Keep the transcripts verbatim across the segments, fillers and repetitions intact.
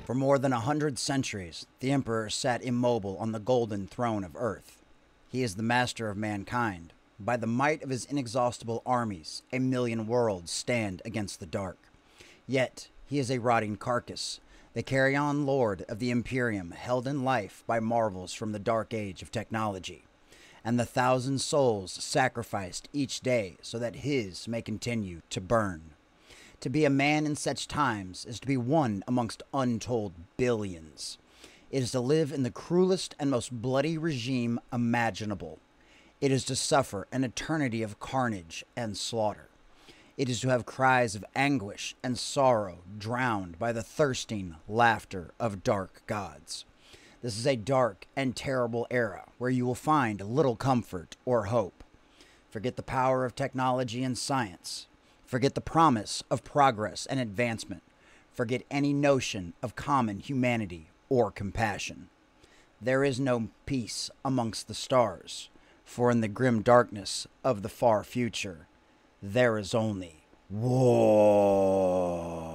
For more than a hundred centuries, the Emperor sat immobile on the golden throne of Earth. He is the master of mankind. By the might of his inexhaustible armies, a million worlds stand against the dark. Yet, he is a rotting carcass, the carrion lord of the Imperium, held in life by marvels from the dark age of technology, and the thousand souls sacrificed each day so that his may continue to burn. To be a man in such times is to be one amongst untold billions. It is to live in the cruelest and most bloody regime imaginable. It is to suffer an eternity of carnage and slaughter. It is to have cries of anguish and sorrow drowned by the thirsting laughter of dark gods. This is a dark and terrible era where you will find little comfort or hope. Forget the power of technology and science. Forget the promise of progress and advancement. Forget any notion of common humanity or compassion. There is no peace amongst the stars, for in the grim darkness of the far future, there is only war.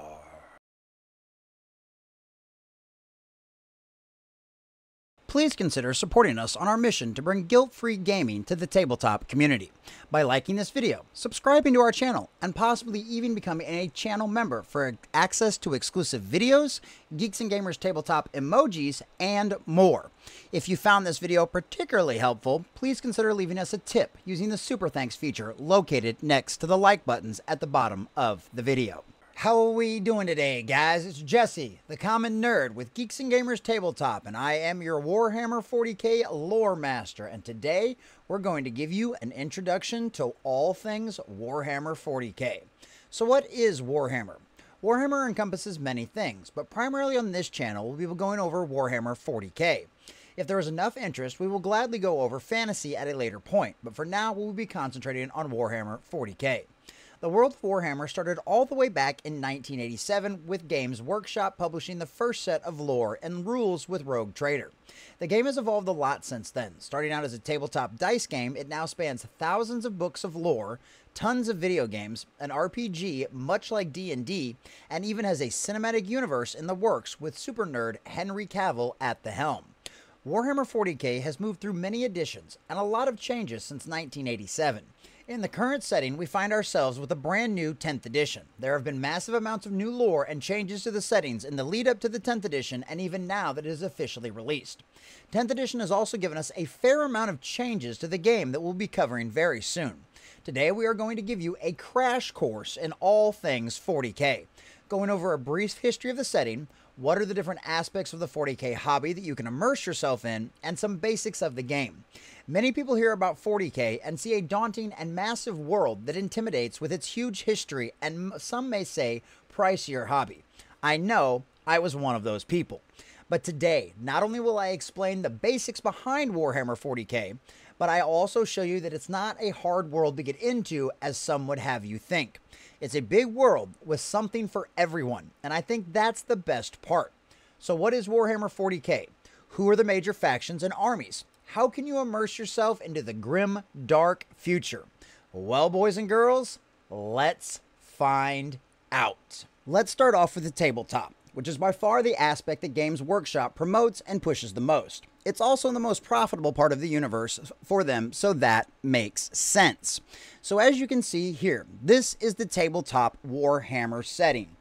Please consider supporting us on our mission to bring guilt-free gaming to the tabletop community by liking this video, subscribing to our channel, and possibly even becoming a channel member for access to exclusive videos, Geeks and Gamers tabletop emojis, and more. If you found this video particularly helpful, please consider leaving us a tip using the Super Thanks feature located next to the like buttons at the bottom of the video. How are we doing today, guys? It's Jesse, the Common Nerd with Geeks and Gamers Tabletop, and I am your Warhammer forty K lore master, and today we're going to give you an introduction to all things Warhammer forty K. So what is Warhammer? Warhammer encompasses many things, but primarily on this channel we'll be going over Warhammer forty K. If there is enough interest, we will gladly go over fantasy at a later point, but for now we'll be concentrating on Warhammer forty K. The world of Warhammer started all the way back in nineteen eighty-seven with Games Workshop publishing the first set of lore and rules with Rogue Trader. The game has evolved a lot since then. Starting out as a tabletop dice game, it now spans thousands of books of lore, tons of video games, an R P G much like D and D, and even has a cinematic universe in the works with super nerd Henry Cavill at the helm. Warhammer forty K has moved through many editions and a lot of changes since nineteen eighty-seven. In the current setting, we find ourselves with a brand new tenth edition. There have been massive amounts of new lore and changes to the settings in the lead up to the tenth edition and even now that it is officially released. tenth edition has also given us a fair amount of changes to the game that we'll be covering very soon. Today we are going to give you a crash course in all things forty K, going over a brief history of the setting, what are the different aspects of the forty K hobby that you can immerse yourself in, and some basics of the game. Many people hear about forty K and see a daunting and massive world that intimidates with its huge history and some may say pricier hobby. I know I was one of those people. But today, not only will I explain the basics behind Warhammer forty K, but I also show you that it's not a hard world to get into as some would have you think. It's a big world with something for everyone, and I think that's the best part. So what is Warhammer forty K? Who are the major factions and armies? How can you immerse yourself into the grim, dark future? Well, boys and girls, let's find out. Let's start off with the tabletop, which is by far the aspect that Games Workshop promotes and pushes the most. It's also the most profitable part of the universe for them, so that makes sense. So as you can see here, this is the tabletop Warhammer setting.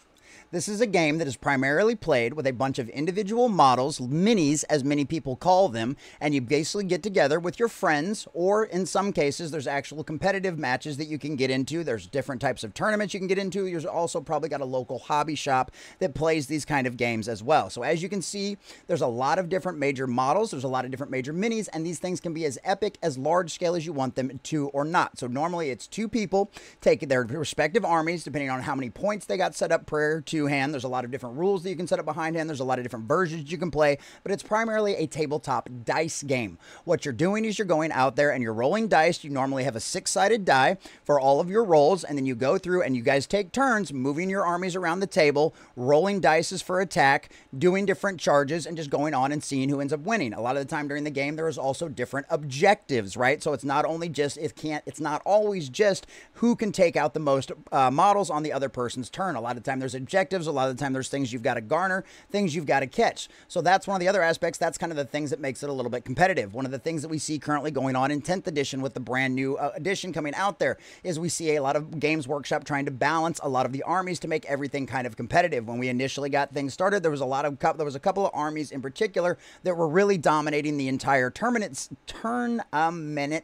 This is a game that is primarily played with a bunch of individual models, minis as many people call them, and you basically get together with your friends, or in some cases there's actual competitive matches that you can get into. There's different types of tournaments you can get into. You've also probably got a local hobby shop that plays these kind of games as well. So as you can see, there's a lot of different major models, there's a lot of different major minis, and these things can be as epic, as large scale as you want them to or not. So normally it's two people taking their respective armies, depending on how many points they got set up prior to hand. There's a lot of different rules that you can set up behind hand. There's a lot of different versions you can play, but it's primarily a tabletop dice game. What you're doing is you're going out there and you're rolling dice. You normally have a six-sided die for all of your rolls, and then you go through and you guys take turns moving your armies around the table, rolling dice for attack, doing different charges, and just going on and seeing who ends up winning. A lot of the time during the game, there is also different objectives, right? So it's not only just, it can't, it's not always just who can take out the most uh, models on the other person's turn. A lot of time there's objectives objectives. A lot of the time there's things you've got to garner, things you've got to catch. So that's one of the other aspects. That's kind of the things that makes it a little bit competitive. One of the things that we see currently going on in tenth edition with the brand new uh, edition coming out there is we see a lot of Games Workshop trying to balance a lot of the armies to make everything kind of competitive. When we initially got things started, there was a lot of there was a couple of armies in particular that were really dominating the entire tournament turn a minute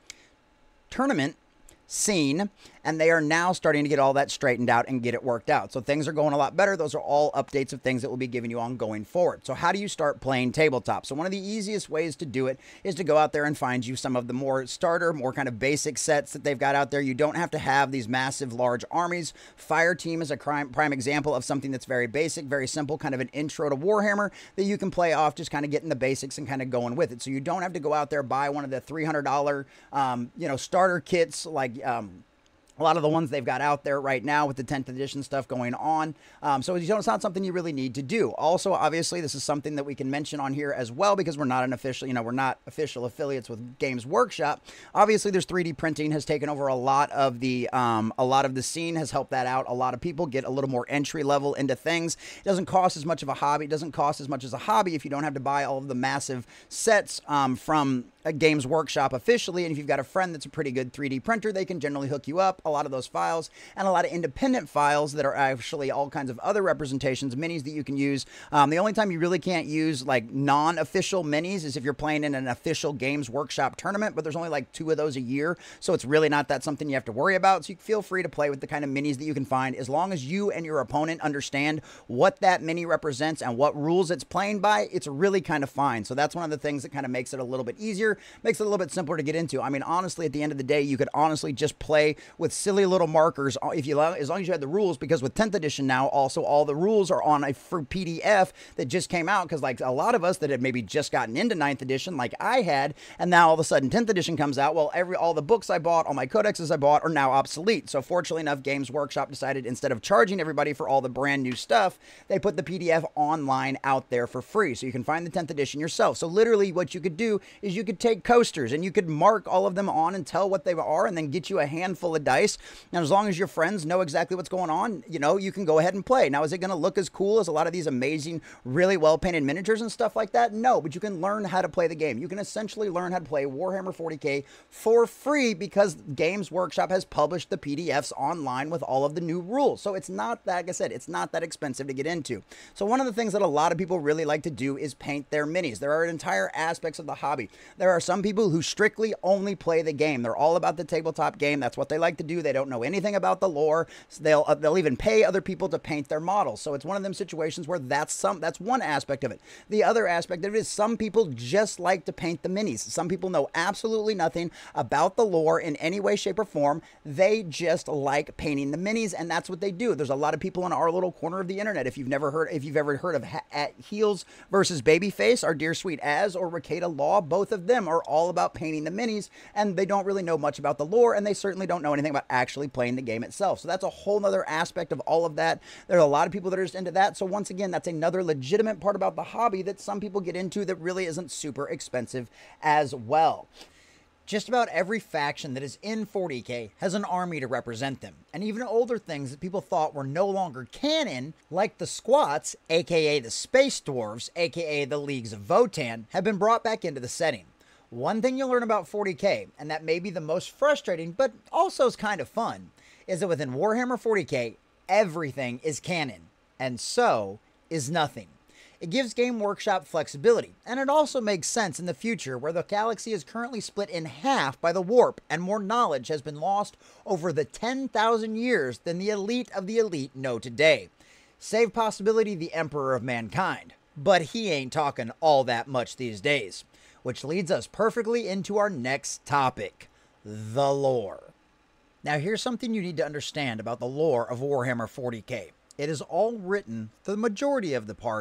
tournament scene, and they are now starting to get all that straightened out and get it worked out. So things are going a lot better. Those are all updates of things that we'll be giving you on going forward. So how do you start playing tabletop? So one of the easiest ways to do it is to go out there and find you some of the more starter, more kind of basic sets that they've got out there. You don't have to have these massive, large armies. Fireteam is a prime, prime example of something that's very basic, very simple, kind of an intro to Warhammer that you can play off, just kind of getting the basics and kind of going with it. So you don't have to go out there, buy one of the three hundred dollar um, you know, starter kits like um, a lot of the ones they've got out there right now with the tenth edition stuff going on. Um, so it's not something you really need to do. Also, obviously, this is something that we can mention on here as well because we're not an official, you know, we're not official affiliates with Games Workshop. Obviously, there's three D printing has taken over a lot of the, um, a lot of the scene, has helped that out. A lot of people get a little more entry level into things. It doesn't cost as much of a hobby. It doesn't cost as much as a hobby if you don't have to buy all of the massive sets um, from a Games Workshop officially. And if you've got a friend that's a pretty good three D printer, they can generally hook you up a lot of those files and a lot of independent files that are actually all kinds of other representations, minis that you can use. Um, the only time you really can't use like non-official minis is if you're playing in an official Games Workshop tournament, but there's only like two of those a year, so it's really not that something you have to worry about. So you feel free to play with the kind of minis that you can find as long as you and your opponent understand what that mini represents and what rules it's playing by. It's really kind of fine. So that's one of the things that kind of makes it a little bit easier, makes it a little bit simpler to get into. I mean, honestly, at the end of the day, you could honestly just play with silly little markers if you as long as you had the rules, because with tenth edition now, also all the rules are on a P D F that just came out, because like a lot of us that had maybe just gotten into ninth edition like I had, and now all of a sudden tenth edition comes out, well, every all the books I bought, all my codexes I bought are now obsolete. So fortunately enough, Games Workshop decided instead of charging everybody for all the brand new stuff, they put the P D F online out there for free, so you can find the tenth edition yourself. So literally what you could do is you could take coasters and you could mark all of them on and tell what they are, and then get you a handful of dice. Now, as long as your friends know exactly what's going on, you know, you can go ahead and play. Now, is it going to look as cool as a lot of these amazing, really well-painted miniatures and stuff like that? No, but you can learn how to play the game. You can essentially learn how to play Warhammer forty K for free because Games Workshop has published the P D Fs online with all of the new rules. So it's not, that, like I said, it's not that expensive to get into. So one of the things that a lot of people really like to do is paint their minis. There are entire aspects of the hobby. There are some people who strictly only play the game. They're all about the tabletop game. That's what they like to do. They don't know anything about the lore. So they'll uh, they'll even pay other people to paint their models. So it's one of them situations where that's some that's one aspect of it. The other aspect of it is some people just like to paint the minis. Some people know absolutely nothing about the lore in any way, shape, or form. They just like painting the minis, and that's what they do. There's a lot of people in our little corner of the internet. If you've never heard, if you've ever heard of ha at Heels versus Babyface, our dear sweet Az or Rakeda Law, both of them are all about painting the minis, and they don't really know much about the lore, and they certainly don't know anything about actually playing the game itself. So that's a whole other aspect of all of that. There are a lot of people that are just into that. So once again, that's another legitimate part about the hobby that some people get into that really isn't super expensive as well. Just about every faction that is in forty K has an army to represent them, and even older things that people thought were no longer canon, like the Squats, aka the Space Dwarves, aka the Leagues of Votann, have been brought back into the setting. One thing you'll learn about forty K, and that may be the most frustrating, but also is kind of fun, is that within Warhammer forty K, everything is canon, and so is nothing. It gives Game Workshop flexibility, and it also makes sense in the future where the galaxy is currently split in half by the warp, and more knowledge has been lost over the ten thousand years than the elite of the elite know today. Save possibility the Emperor of Mankind, but he ain't talking all that much these days. Which leads us perfectly into our next topic, the lore. Now here's something you need to understand about the lore of Warhammer forty K. It is all written, for the majority of the part,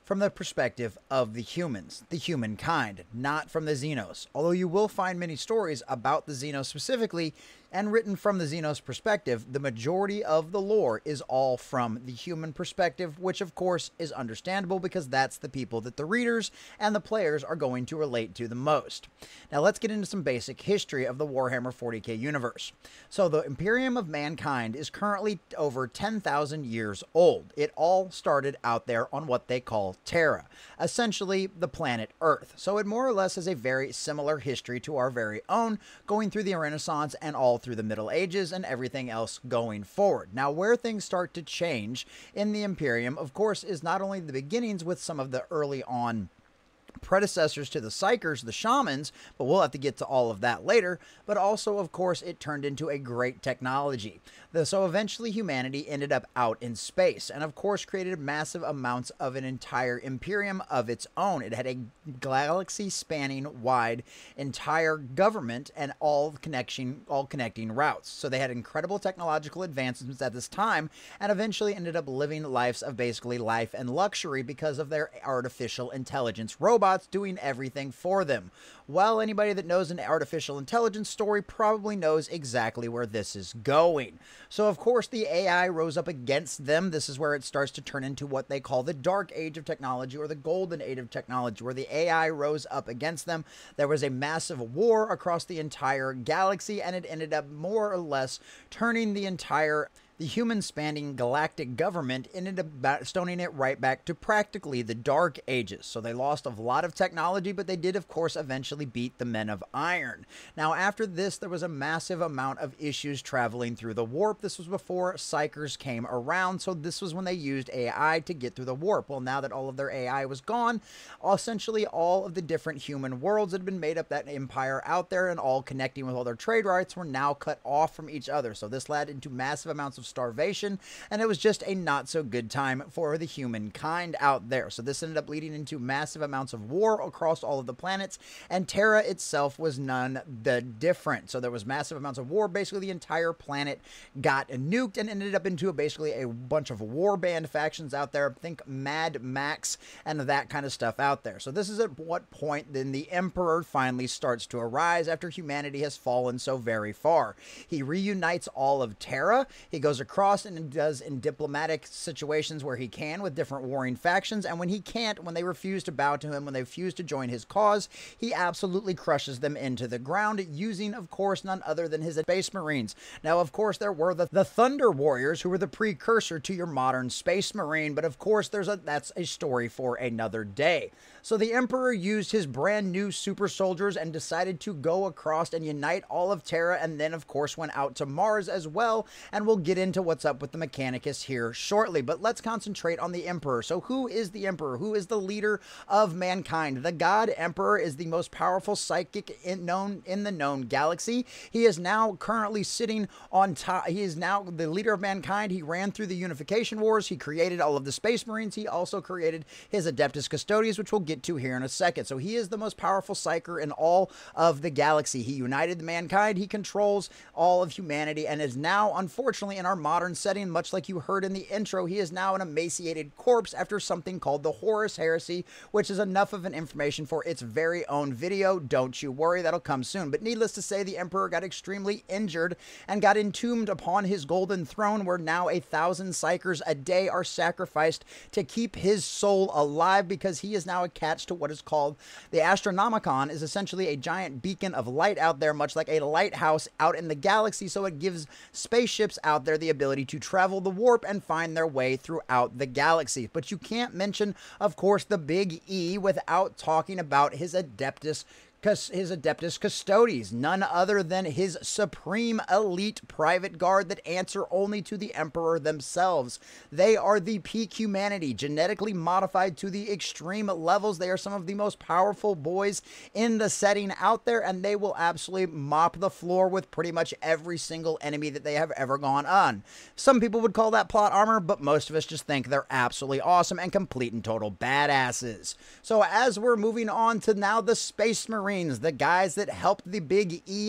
from the perspective of the humans, the humankind, not from the Xenos. Although you will find many stories about the Xenos specifically, and written from the Xenos perspective, the majority of the lore is all from the human perspective, which of course is understandable because that's the people that the readers and the players are going to relate to the most. Now let's get into some basic history of the Warhammer forty K universe. So the Imperium of Mankind is currently over ten thousand years old. It all started out there on what they call Terra, essentially the planet Earth. So it more or less has a very similar history to our very own, going through the Renaissance and all through the Middle Ages and everything else going forward. Now, where things start to change in the Imperium, of course, is not only the beginnings with some of the early on predecessors to the Psykers, the shamans, but we'll have to get to all of that later, but also, of course, it turned into a great technology. The, so eventually humanity ended up out in space, and of course created massive amounts of an entire Imperium of its own. It had a galaxy-spanning wide entire government and all connection, all connecting routes. So they had incredible technological advancements at this time, and eventually ended up living lives of basically life and luxury because of their artificial intelligence robots doing everything for them. Well, anybody that knows an artificial intelligence story probably knows exactly where this is going. So, of course, the A I rose up against them. This is where it starts to turn into what they call the Dark Age of technology, or the Golden Age of technology, where the A I rose up against them. There was a massive war across the entire galaxy, and it ended up more or less turning the entire the human-spanning galactic government ended up stoning it right back to practically the Dark Ages. So they lost a lot of technology, but they did, of course, eventually beat the Men of Iron. Now, after this, there was a massive amount of issues traveling through the warp. This was before Psykers came around, so this was when they used A I to get through the warp. Well, now that all of their A I was gone, essentially all of the different human worlds that had been made up that empire out there and all connecting with all their trade rights were now cut off from each other. So this led into massive amounts of starvation, and it was just a not so good time for the humankind out there. So this ended up leading into massive amounts of war across all of the planets, and Terra itself was none the different. So there was massive amounts of war. Basically the entire planet got nuked and ended up into a, basically a bunch of war band factions out there. Think Mad Max and that kind of stuff out there. So this is at what point then the Emperor finally starts to arise after humanity has fallen so very far. He reunites all of Terra. He goes across and does in diplomatic situations where he can with different warring factions, and when he can't, when they refuse to bow to him, when they refuse to join his cause, he absolutely crushes them into the ground, using, of course, none other than his Space Marines. Now, of course, there were the, the Thunder Warriors, who were the precursor to your modern Space Marine, but of course, there's a that's a story for another day. So the Emperor used his brand new super soldiers and decided to go across and unite all of Terra, and then, of course, went out to Mars as well, and we'll get into what's up with the Mechanicus here shortly, but let's concentrate on the Emperor. So who is the Emperor? Who is the leader of mankind? The God Emperor is the most powerful psychic in known in the known galaxy. He is now currently sitting on top. He is now the leader of mankind. He ran through the Unification Wars. He created all of the Space Marines. He also created his Adeptus Custodes, which we'll get to here in a second. So he is the most powerful psyker in all of the galaxy. He united the mankind. He controls all of humanity, and is now, unfortunately, in our modern setting, much like you heard in the intro, he is now an emaciated corpse after something called the Horus Heresy, which is enough of an information for its very own video. Don't you worry, that'll come soon. But needless to say, the Emperor got extremely injured and got entombed upon his golden throne, where now a thousand psykers a day are sacrificed to keep his soul alive, because he is now attached to what is called the Astronomicon, is essentially a giant beacon of light out there, much like a lighthouse out in the galaxy. So it gives spaceships out there the ability to travel the warp and find their way throughout the galaxy. But you can't mention, of course, the Big E without talking about his Adeptus his Adeptus Custodes, none other than his supreme elite private guard that answer only to the Emperor themselves. They are the peak humanity, genetically modified to the extreme levels. They are some of the most powerful boys in the setting out there, and they will absolutely mop the floor with pretty much every single enemy that they have ever gone on. Some people would call that plot armor, but most of us just think they're absolutely awesome and complete and total badasses. So as we're moving on to now the Space Marines, the guys that helped the Big E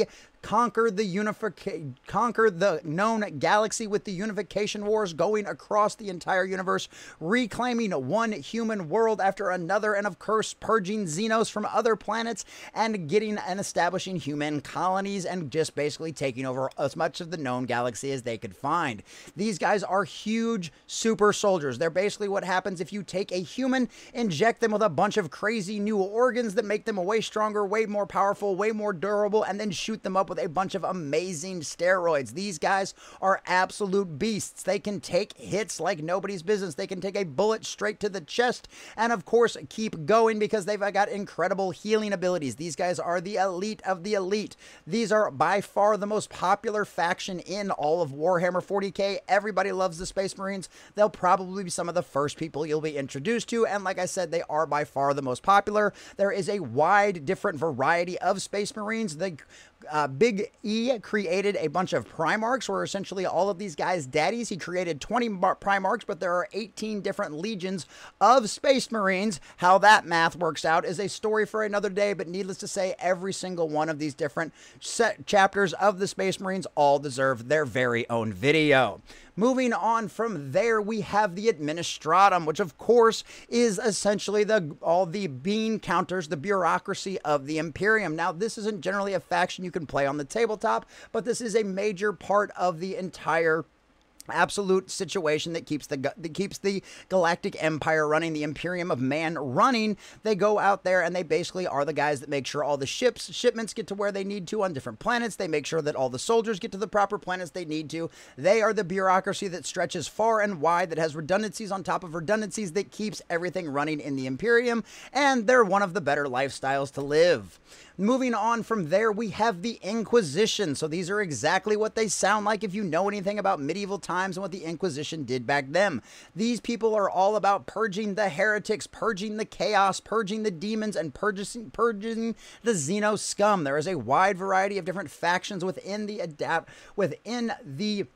conquer the unification, conquer the known galaxy with the unification wars going across the entire universe, reclaiming one human world after another, and of course purging Xenos from other planets and getting and establishing human colonies and just basically taking over as much of the known galaxy as they could find. These guys are huge super soldiers. They're basically what happens if you take a human, inject them with a bunch of crazy new organs that make them way stronger, way more powerful, way more durable, and then shoot them up with a bunch of amazing steroids. These guys are absolute beasts. They can take hits like nobody's business. They can take a bullet straight to the chest and of course keep going because they've got incredible healing abilities. These guys are the elite of the elite. These are by far the most popular faction in all of Warhammer forty K. Everybody loves the Space Marines. They'll probably be some of the first people you'll be introduced to, and like I said, they are by far the most popular. There is a wide different variety of Space Marines. The Uh, Big E created a bunch of Primarchs, where essentially all of these guys' daddies. He created twenty Primarchs, but there are eighteen different legions of Space Marines. How that math works out is a story for another day, but needless to say, every single one of these different set chapters of the Space Marines all deserve their very own video. Moving on from there, we have the Administratum, which of course is essentially the all the bean counters, the bureaucracy of the Imperium. Now, this isn't generally a faction you can play on the tabletop, but this is a major part of the entire absolute situation that keeps the that keeps the Galactic Empire running, the Imperium of Man running. They go out there and they basically are the guys that make sure all the ships shipments get to where they need to on different planets. They make sure that all the soldiers get to the proper planets they need to. They are the bureaucracy that stretches far and wide, that has redundancies on top of redundancies, that keeps everything running in the Imperium, and they're one of the better lifestyles to live. Moving on from there, we have the Inquisition. So these are exactly what they sound like if you know anything about medieval times and what the Inquisition did back then. These people are all about purging the heretics, purging the chaos, purging the demons, and purging, purging the Xeno scum. There is a wide variety of different factions within the adapt within the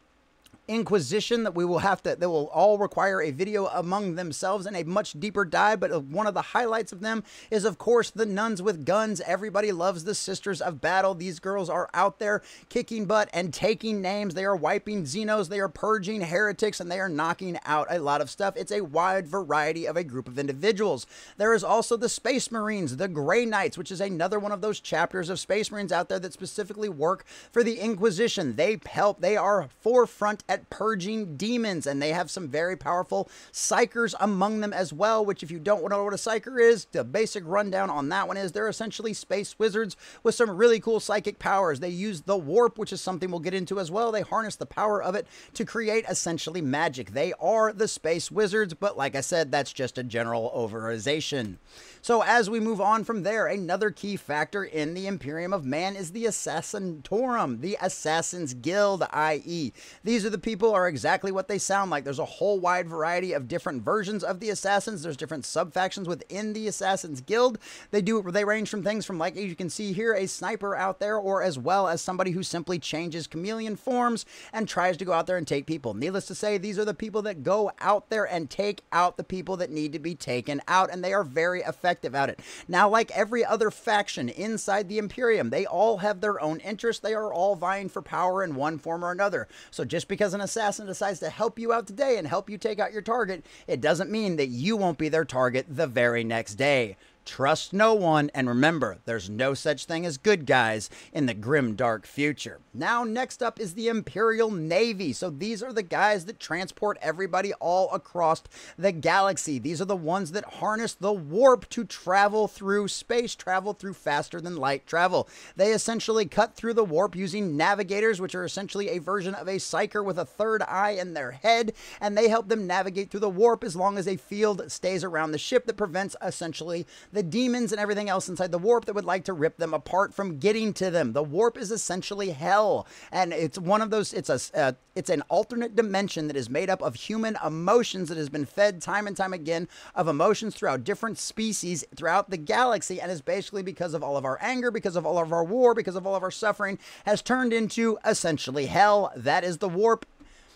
Inquisition that we will have to, that will all require a video among themselves and a much deeper dive, but one of the highlights of them is of course the nuns with guns. Everybody loves the Sisters of Battle. These girls are out there kicking butt and taking names. They are wiping Xenos, they are purging heretics, and they are knocking out a lot of stuff. It's a wide variety of a group of individuals. There is also the Space Marines, the Grey Knights, which is another one of those chapters of Space Marines out there that specifically work for the Inquisition. They help, they are forefront at purging demons, and they have some very powerful psychers among them as well, which if you don't know what a psycher is, the basic rundown on that one is they're essentially space wizards with some really cool psychic powers. They use the warp, which is something we'll get into as well. They harness the power of it to create essentially magic. They are the space wizards, but like I said, that's just a general overization. So as we move on from there, another key factor in the Imperium of Man is the Assassinatorum, the Assassin's Guild, that is. These are the people are exactly what they sound like. There's a whole wide variety of different versions of the Assassins. There's different sub-factions within the Assassin's Guild. They do they range from things from, like as you can see here, a sniper out there, or as well as somebody who simply changes chameleon forms and tries to go out there and take people. Needless to say, these are the people that go out there and take out the people that need to be taken out, and they are very effective at it. Now, like every other faction inside the Imperium, they all have their own interests. They are all vying for power in one form or another. So just because an assassin decides to help you out today and help you take out your target, it doesn't mean that you won't be their target the very next day. Trust no one, and remember, there's no such thing as good guys in the grim, dark future. Now, next up is the Imperial Navy. So these are the guys that transport everybody all across the galaxy. These are the ones that harness the warp to travel through space, travel through faster than light travel. They essentially cut through the warp using navigators, which are essentially a version of a psyker with a third eye in their head, and they help them navigate through the warp as long as a field stays around the ship that prevents essentially the demons and everything else inside the warp that would like to rip them apart from getting to them. The warp is essentially hell, and it's one of those, it's a, uh, it's an alternate dimension that is made up of human emotions that has been fed time and time again of emotions throughout different species throughout the galaxy, and is basically because of all of our anger, because of all of our war, because of all of our suffering, has turned into essentially hell. That is the warp.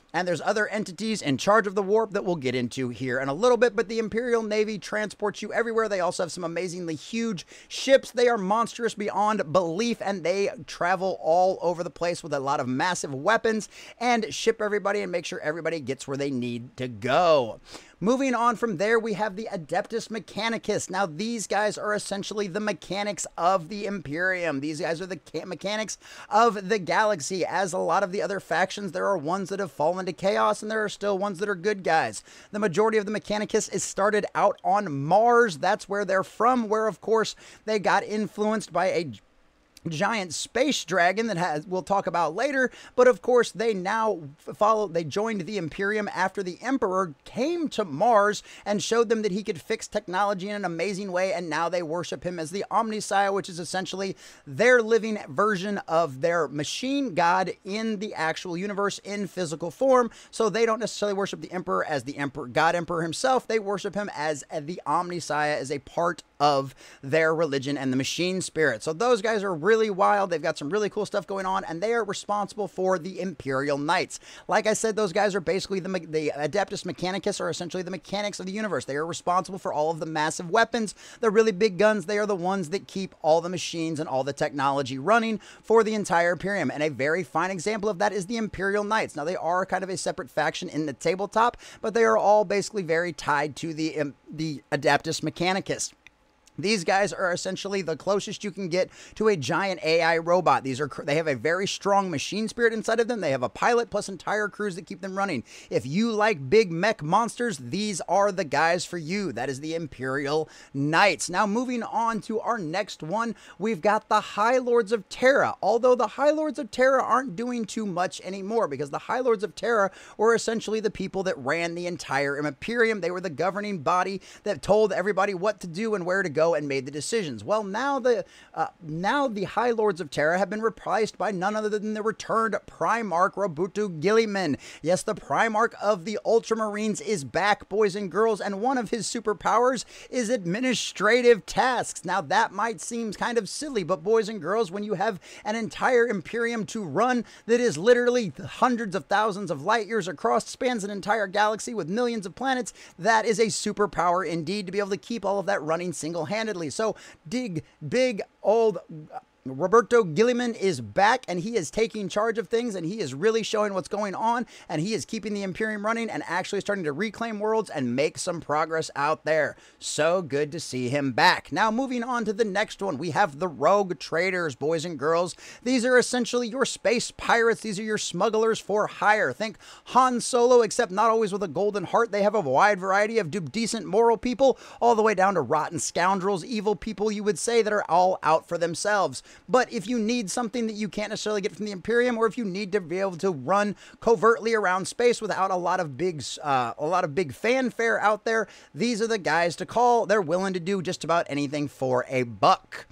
And there's other entities in charge of the warp that we'll get into here in a little bit, but the Imperial Navy transports you everywhere. They also have some amazingly huge ships. They are monstrous beyond belief, and they travel all over the place with a lot of massive weapons and ship everybody and make sure everybody gets where they need to go. Moving on from there, we have the Adeptus Mechanicus. Now, these guys are essentially the mechanics of the Imperium. These guys are the mechanics of the galaxy. As a lot of the other factions, there are ones that have fallen to chaos, and there are still ones that are good guys. The majority of the Mechanicus is started out on Mars. That's where they're from, where, of course, they got influenced by a giant space dragon that has we'll talk about later, but of course they now follow they joined the Imperium after the Emperor came to Mars and showed them that he could fix technology in an amazing way, and now they worship him as the Omnissiah, which is essentially their living version of their machine god in the actual universe in physical form. So they don't necessarily worship the Emperor as the Emperor God Emperor himself. They worship him as the Omnissiah, as a part of their religion and the machine spirit. So those guys are really wild. They've got some really cool stuff going on, and they are responsible for the Imperial Knights. Like I said, those guys are basically the, the Adeptus Mechanicus are essentially the mechanics of the universe. They are responsible for all of the massive weapons, the really big guns. They are the ones that keep all the machines and all the technology running for the entire Imperium. And a very fine example of that is the Imperial Knights. Now, they are kind of a separate faction in the tabletop, but they are all basically very tied to the, um, the Adeptus Mechanicus. These guys are essentially the closest you can get to a giant A I robot. These are they have a very strong machine spirit inside of them. They have a pilot plus entire crews that keep them running. If you like big mech monsters, these are the guys for you. That is the Imperial Knights. Now, moving on to our next one, we've got the High Lords of Terra. Although the High Lords of Terra aren't doing too much anymore, because the High Lords of Terra were essentially the people that ran the entire Imperium. They were the governing body that told everybody what to do and where to go and made the decisions. Well, now the uh, now the High Lords of Terra have been replaced by none other than the returned Primarch Roberto Guilliman. Yes, the Primarch of the Ultramarines is back, boys and girls, and one of his superpowers is administrative tasks. Now, that might seem kind of silly, but boys and girls, when you have an entire Imperium to run that is literally hundreds of thousands of light years across, spans an entire galaxy with millions of planets, that is a superpower indeed, to be able to keep all of that running single-handedly. So, dig, big, old Roberto Guilliman is back, and he is taking charge of things, and he is really showing what's going on, and he is keeping the Imperium running and actually starting to reclaim worlds and make some progress out there. So good to see him back. Now, moving on to the next one, we have the Rogue Traders, boys and girls. These are essentially your space pirates. These are your smugglers for hire. Think Han Solo, except not always with a golden heart. They have a wide variety of decent moral people, all the way down to rotten scoundrels, evil people, you would say, that are all out for themselves. But if you need something that you can't necessarily get from the Imperium, or if you need to be able to run covertly around space without a lot of big, uh, a lot of big fanfare out there, these are the guys to call. They're willing to do just about anything for a buck.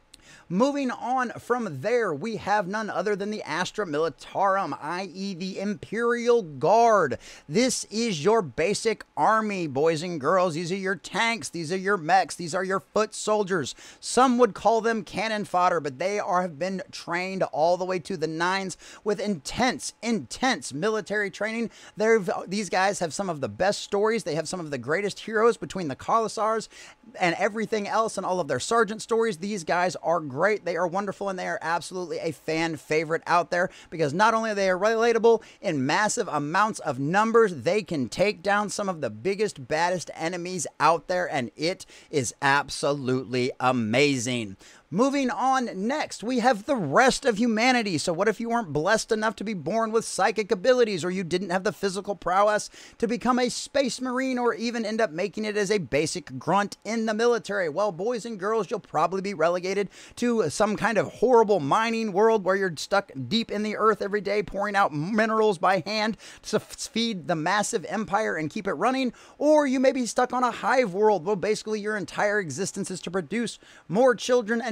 Moving on from there, we have none other than the Astra Militarum, that is the Imperial Guard. This is your basic army, boys and girls. These are your tanks. These are your mechs. These are your foot soldiers. Some would call them cannon fodder, but they are have been trained all the way to the nines with intense, intense military training. They're, these guys have some of the best stories. They have some of the greatest heroes between the Commissars and everything else, and all of their sergeant stories. These guys are great. Great. They are wonderful, and they are absolutely a fan favorite out there, because not only are they relatable in massive amounts of numbers, they can take down some of the biggest, baddest enemies out there, and it is absolutely amazing. Moving on, next, we have the rest of humanity. So what if you weren't blessed enough to be born with psychic abilities, or you didn't have the physical prowess to become a space marine, or even end up making it as a basic grunt in the military? Well, boys and girls, you'll probably be relegated to some kind of horrible mining world where you're stuck deep in the earth every day, pouring out minerals by hand to feed the massive empire and keep it running. Or you may be stuck on a hive world. Well, basically your entire existence is to produce more children and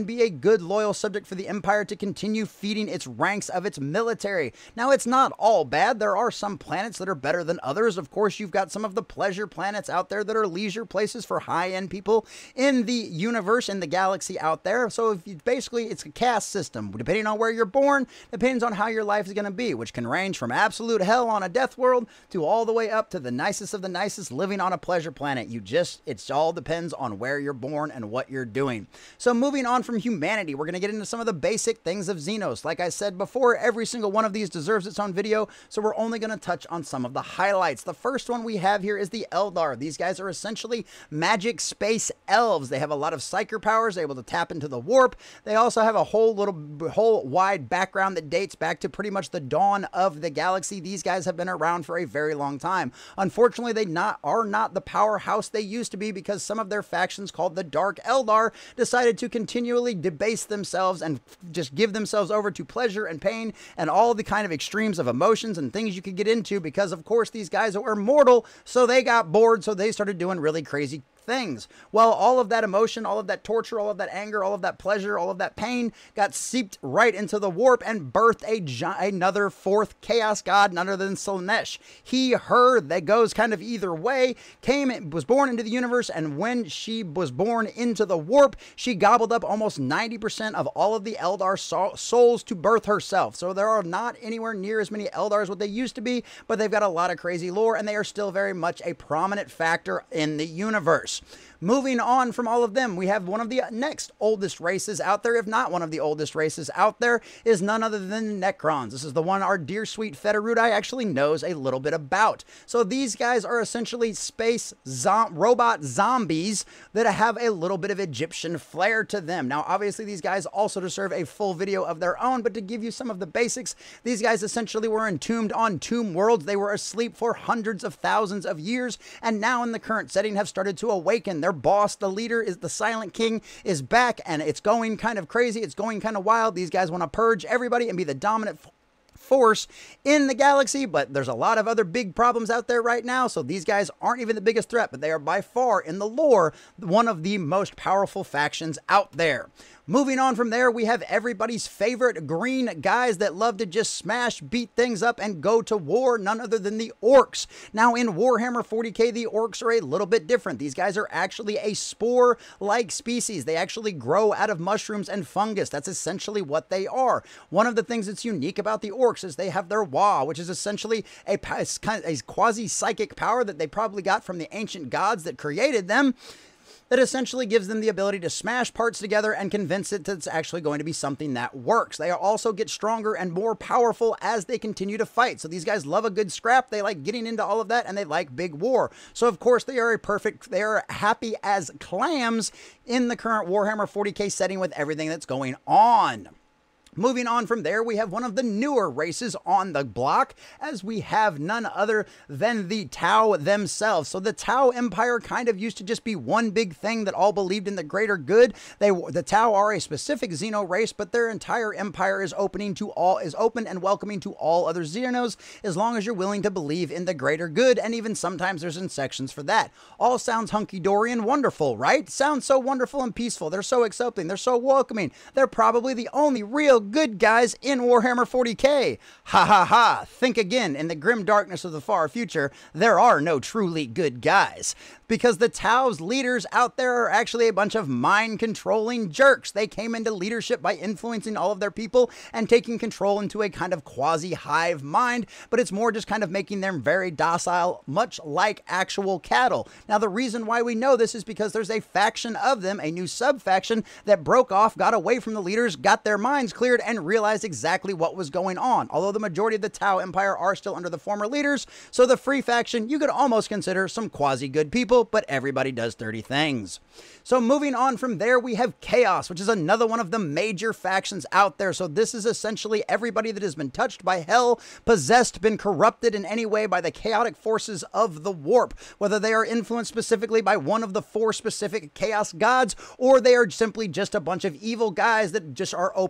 be a good, loyal subject for the Empire to continue feeding its ranks of its military. Now, it's not all bad. There are some planets that are better than others. Of course, you've got some of the pleasure planets out there that are leisure places for high-end people in the universe, in the galaxy out there. So if you, basically, it's a caste system. Depending on where you're born, depends on how your life is going to be, which can range from absolute hell on a death world to all the way up to the nicest of the nicest living on a pleasure planet. You just, it all depends on where you're born and what you're doing. So moving on from humanity, we're going to get into some of the basic things of Xenos. Like I said before, every single one of these deserves its own video, so we're only going to touch on some of the highlights. The first one we have here is the Eldar. These guys are essentially magic space elves. They have a lot of psyker powers, they're able to tap into the warp. They also have a whole little, whole wide background that dates back to pretty much the dawn of the galaxy. These guys have been around for a very long time. Unfortunately, they not are not the powerhouse they used to be because some of their factions called the Dark Eldar decided to continually debase themselves and just give themselves over to pleasure and pain and all the kind of extremes of emotions and things you could get into because, of course, these guys were mortal, so they got bored, so they started doing really crazy things. Well, all of that emotion, all of that torture, all of that anger, all of that pleasure, all of that pain got seeped right into the warp and birthed a another fourth chaos god, none other than Slaanesh. He, her, that goes kind of either way, came, was born into the universe, and when she was born into the warp, she gobbled up almost ninety percent of all of the Eldar so souls to birth herself. So there are not anywhere near as many Eldar as what they used to be, but they've got a lot of crazy lore, and they are still very much a prominent factor in the universe. Moving on from all of them, we have one of the next oldest races out there, if not one of the oldest races out there, is none other than Necrons. This is the one our dear sweet Federudi actually knows a little bit about. So these guys are essentially space zom robot zombies that have a little bit of Egyptian flair to them. Now, obviously, these guys also deserve a full video of their own, but to give you some of the basics, these guys essentially were entombed on tomb worlds. They were asleep for hundreds of thousands of years, and now in the current setting have started to awaken. Their boss, the leader, is the Silent King, is back, and it's going kind of crazy. It's going kind of wild. These guys want to purge everybody and be the dominant force in the galaxy, but there's a lot of other big problems out there right now, so these guys aren't even the biggest threat, but they are by far, in the lore, one of the most powerful factions out there. Moving on from there, we have everybody's favorite green guys that love to just smash, beat things up, and go to war, none other than the Orcs. Now, in Warhammer forty K, the Orcs are a little bit different. These guys are actually a spore-like species. They actually grow out of mushrooms and fungus. That's essentially what they are. One of the things that's unique about the Orcs is they have their Wa, which is essentially a, a quasi-psychic power that they probably got from the ancient gods that created them, that essentially gives them the ability to smash parts together and convince it that it's actually going to be something that works. They also get stronger and more powerful as they continue to fight. So these guys love a good scrap. They like getting into all of that, and they like big war. So of course they are a perfect, they are happy as clams in the current Warhammer forty K setting with everything that's going on. Moving on from there, we have one of the newer races on the block, as we have none other than the Tau themselves. So the Tau Empire kind of used to just be one big thing that all believed in the greater good. They, the Tau are a specific Xeno race, but their entire empire is opening to all, is open and welcoming to all other Xenos, as long as you're willing to believe in the greater good, and even sometimes there's sections for that. All sounds hunky-dory and wonderful, right? Sounds so wonderful and peaceful. They're so accepting. They're so welcoming. They're probably the only real good guys in Warhammer forty K. Ha ha ha. Think again. In the grim darkness of the far future, there are no truly good guys, because the Tau's leaders out there are actually a bunch of mind-controlling jerks. They came into leadership by influencing all of their people and taking control into a kind of quasi-hive mind, but it's more just kind of making them very docile, much like actual cattle. Now, the reason why we know this is because there's a faction of them, a new sub-faction, that broke off, got away from the leaders, got their minds cleared, and realized exactly what was going on. Although the majority of the Tau Empire are still under the former leaders, so the Free Faction you could almost consider some quasi-good people, but everybody does dirty things. So moving on from there, we have Chaos, which is another one of the major factions out there. So this is essentially everybody that has been touched by hell, possessed, been corrupted in any way by the chaotic forces of the warp, whether they are influenced specifically by one of the four specific chaos gods, or they are simply just a bunch of evil guys that just are open to any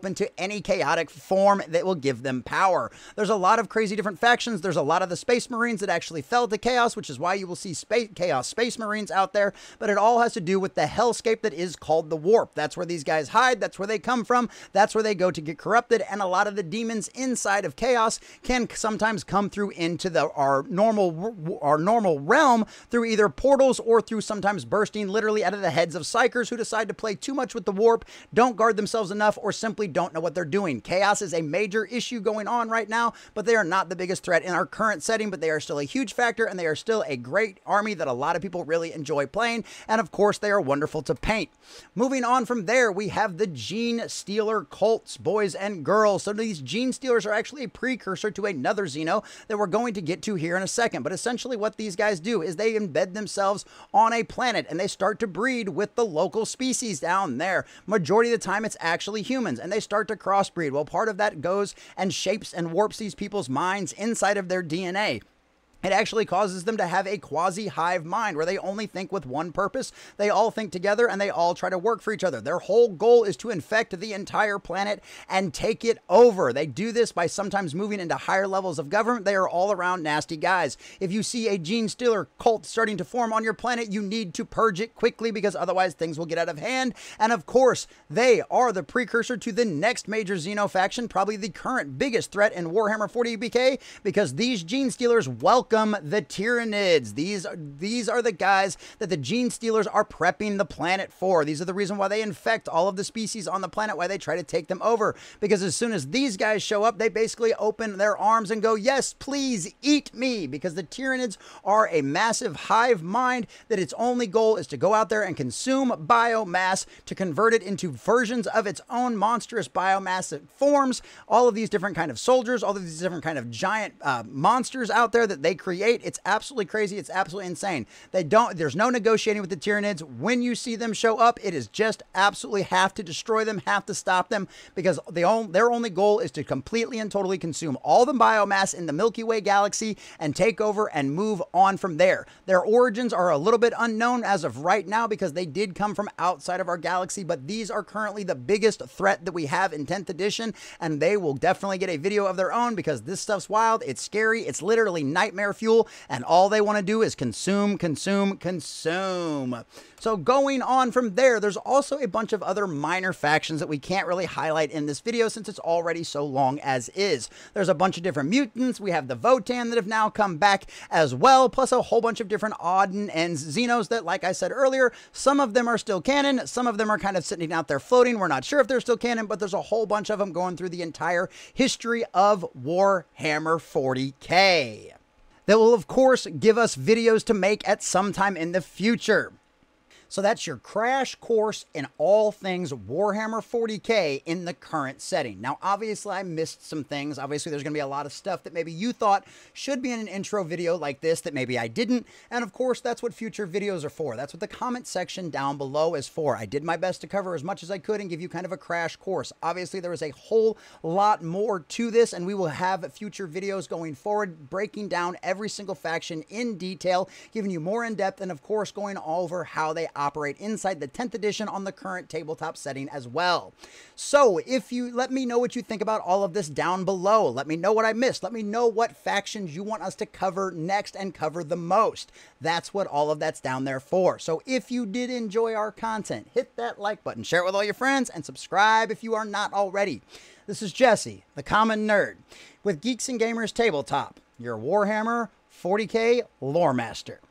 any chaotic form that will give them power. There's a lot of crazy different factions. There's a lot of the Space Marines that actually fell to Chaos, which is why you will see space, Chaos Space Marines out there, but it all has to do with the hellscape that is called the Warp. That's where these guys hide. That's where they come from. That's where they go to get corrupted, and a lot of the demons inside of Chaos can sometimes come through into the our normal our normal realm through either portals or through sometimes bursting literally out of the heads of psychers who decide to play too much with the Warp, don't guard themselves enough, or simply don't know what they're doing. Chaos is a major issue going on right now, but they are not the biggest threat in our current setting, but they are still a huge factor, and they are still a great army that a lot of people really enjoy playing, and of course they are wonderful to paint. Moving on from there, we have the Gene Stealer cults, boys and girls. So these Gene Stealers are actually a precursor to another Xeno that we're going to get to here in a second, but essentially what these guys do is they embed themselves on a planet and they start to breed with the local species down there. Majority of the time it's actually humans, and they start to crossbreed. Well, part of that goes and shapes and warps these people's minds inside of their D N A. It actually causes them to have a quasi-hive mind where they only think with one purpose. They all think together and they all try to work for each other. Their whole goal is to infect the entire planet and take it over. They do this by sometimes moving into higher levels of government. They are all around nasty guys. If you see a Gene Stealer cult starting to form on your planet, you need to purge it quickly because otherwise things will get out of hand. And of course, they are the precursor to the next major Xeno faction, probably the current biggest threat in Warhammer forty B K, because these Gene Stealers welcome the Tyranids. These are, these are the guys that the Gene Stealers are prepping the planet for. These are the reason why they infect all of the species on the planet, why they try to take them over. Because as soon as these guys show up, they basically open their arms and go, yes, please eat me. Because the Tyranids are a massive hive mind that its only goal is to go out there and consume biomass to convert it into versions of its own monstrous biomass that forms all of these different kind of soldiers, all of these different kind of giant uh, monsters out there that they create. It's absolutely crazy. It's absolutely insane. They don't, there's no negotiating with the Tyranids. When you see them show up, it is just absolutely have to destroy them, have to stop them, because they all, their only goal is to completely and totally consume all the biomass in the Milky Way galaxy and take over and move on from there. Their origins are a little bit unknown as of right now because they did come from outside of our galaxy, but these are currently the biggest threat that we have in tenth edition, and they will definitely get a video of their own because this stuff's wild. It's scary. It's literally nightmare fuel, and all they want to do is consume, consume, consume. So going on from there, there's also a bunch of other minor factions that we can't really highlight in this video since it's already so long as is. There's a bunch of different mutants. We have the Votann that have now come back as well, plus a whole bunch of different odd and ends Xenos that, like I said earlier, some of them are still canon, some of them are kind of sitting out there floating. We're not sure if they're still canon, but there's a whole bunch of them going through the entire history of Warhammer forty K. That will, of course, give us videos to make at some time in the future. So that's your crash course in all things Warhammer forty K in the current setting. Now, obviously, I missed some things. Obviously, there's going to be a lot of stuff that maybe you thought should be in an intro video like this that maybe I didn't. And of course, that's what future videos are for. That's what the comment section down below is for. I did my best to cover as much as I could and give you kind of a crash course. Obviously, there is a whole lot more to this, and we will have future videos going forward, breaking down every single faction in detail, giving you more in depth, and of course, going over how they operate inside the tenth edition on the current tabletop setting as well. So if you let me know what you think about all of this down below, let me know what I missed, let me know what factions you want us to cover next and cover the most. That's what all of that's down there for. So if you did enjoy our content, hit that like button, share it with all your friends, and subscribe if you are not already. This is Jesse, the Common Nerd, with Geeks and Gamers Tabletop, your Warhammer forty K lore master.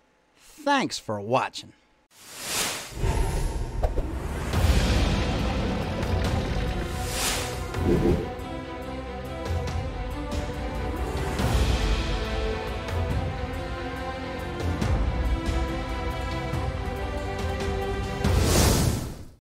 Thanks for watching. Thank you.